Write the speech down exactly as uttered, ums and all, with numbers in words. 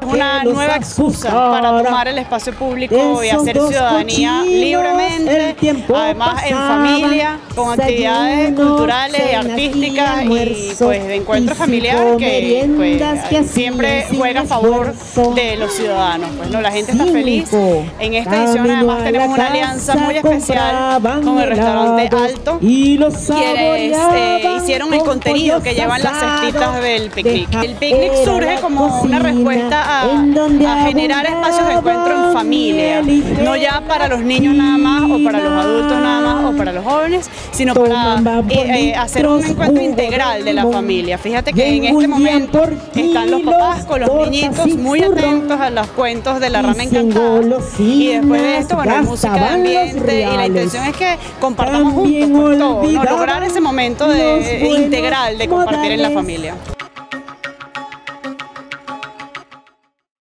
una nueva excusa para tomar el espacio público y hacer ciudadanía libremente, además en familia, con actividades culturales y artísticas y pues de encuentro familiar que pues, siempre juega a favor de los ciudadanos. Pues, ¿no? La gente está feliz. En esta edición además tenemos una alianza muy especial con el restaurante Alto, quienes eh, hicieron el contenido que llevan las cestitas del picnic. El picnic surge como una respuesta a, a generar espacios de encuentro en familia, no ya para los niños nada más o para los adultos nada más o para los jóvenes, sino para eh, eh, hacer un encuentro integral de la familia. Fíjate que en este momento están los papás con los niñitos muy atentos a los cuentos de La Rana Encantada y después de esto, bueno, hay música de ambiente y la intención es que compartamos juntos con todos, ¿no? Lograr ese momento de, integral de compartir en la familia.